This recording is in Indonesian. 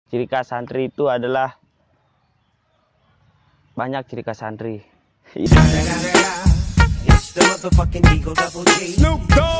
Ciri khas santri itu adalah banyak ciri khas santri.